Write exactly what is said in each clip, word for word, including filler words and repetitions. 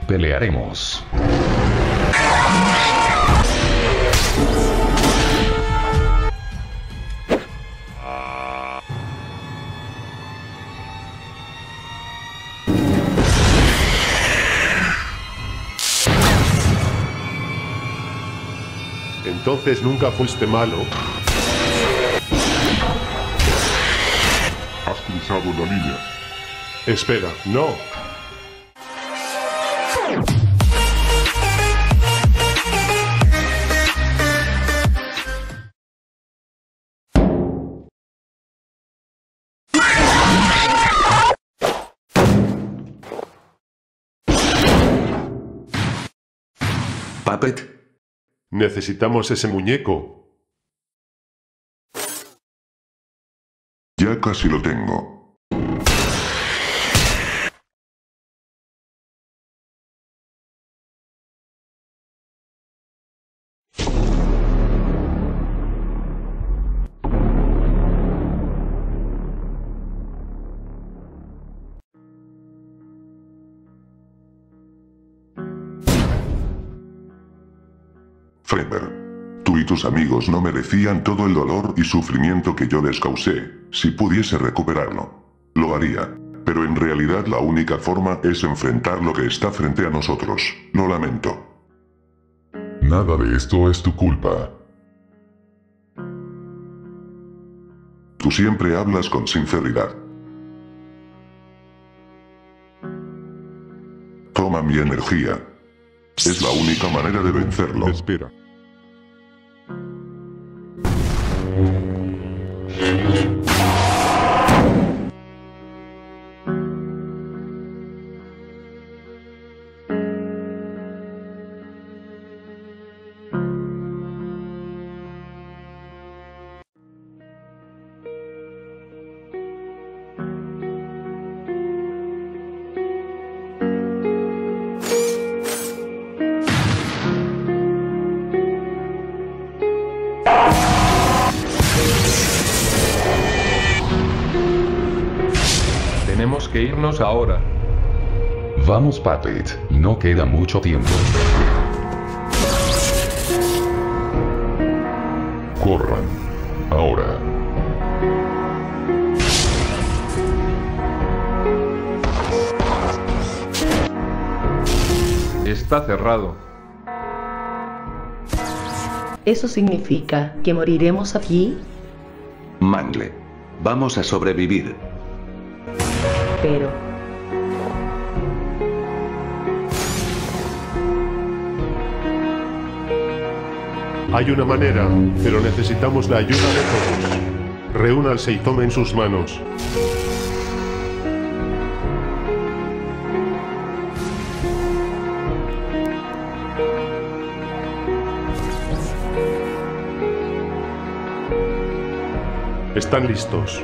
pelearemos. Entonces nunca fuiste malo. Has cruzado la línea. Espera, no. Puppet. Necesitamos ese muñeco. Ya casi lo tengo. Freiber, tú y tus amigos no merecían todo el dolor y sufrimiento que yo les causé. Si pudiese recuperarlo, lo haría. Pero en realidad la única forma es enfrentar lo que está frente a nosotros. Lo lamento. Nada de esto es tu culpa. Tú siempre hablas con sinceridad. Toma mi energía. Es la única manera de vencerlo. Espera. Tenemos que irnos ahora. Vamos, Puppet, no queda mucho tiempo. Corran. Ahora. Está cerrado. ¿Eso significa que moriremos aquí? Mangle. Vamos a sobrevivir. Pero... Hay una manera, pero necesitamos la ayuda de todos. Reúnanse y tomen sus manos. ¿Están listos?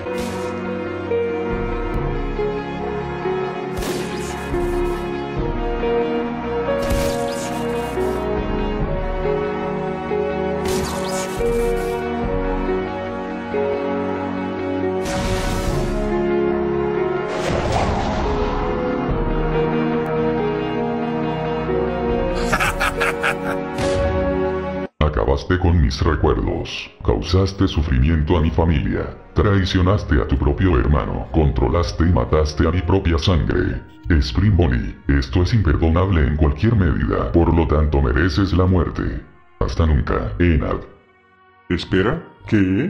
Acabaste con mis recuerdos, causaste sufrimiento a mi familia, traicionaste a tu propio hermano, controlaste y mataste a mi propia sangre. Spring Bonnie, esto es imperdonable en cualquier medida, por lo tanto mereces la muerte. Hasta nunca, Enad. ¿Espera? ¿Qué?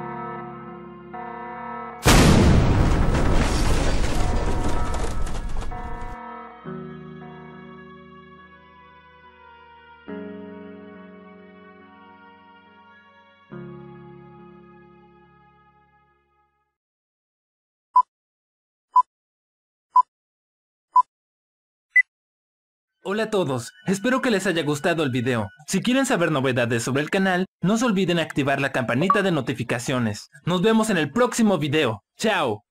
Hola a todos, espero que les haya gustado el video. Si quieren saber novedades sobre el canal, no se olviden activar la campanita de notificaciones. Nos vemos en el próximo video. ¡Chao!